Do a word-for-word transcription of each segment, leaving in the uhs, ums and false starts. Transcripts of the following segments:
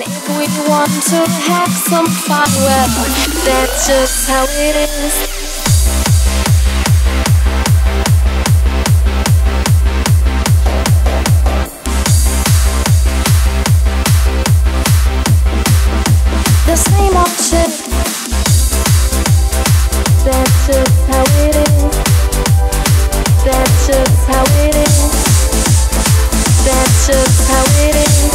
If we want to have some fun, well, that's just how it is. The same old shit. That's just how it is. That's just how it is. That's just how it is.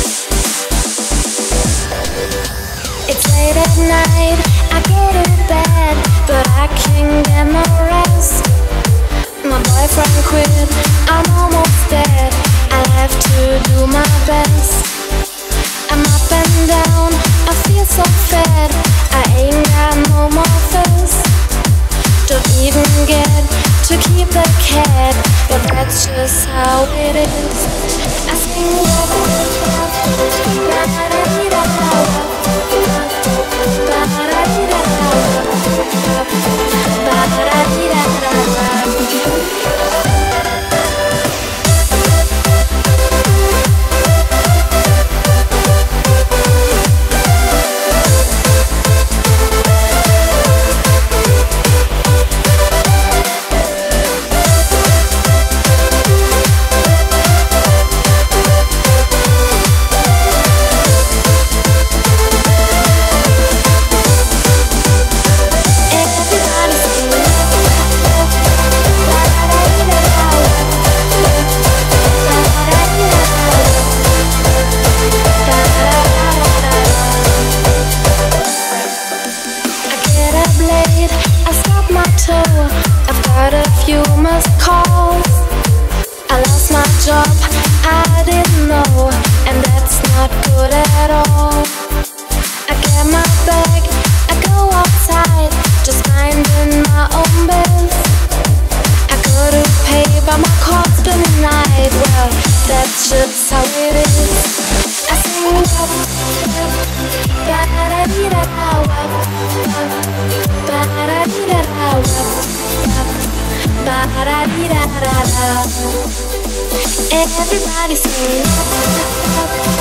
It's late at night, I go to bed, but I can't get no rest. My boyfriend quit, I'm almost dead. I have to do my best. I'm up and down, I feel so fat. I ain't got no more face. Don't even get to keep the cat, but that's just how it is. I sing I've got a few missed calls. I lost my job, I didn't know, and that's not good at all. I get my bag, I go outside, just minding my own biz. I go to pay, but my card's been denied. Well, that's just how it is. I sing up, everybody sing.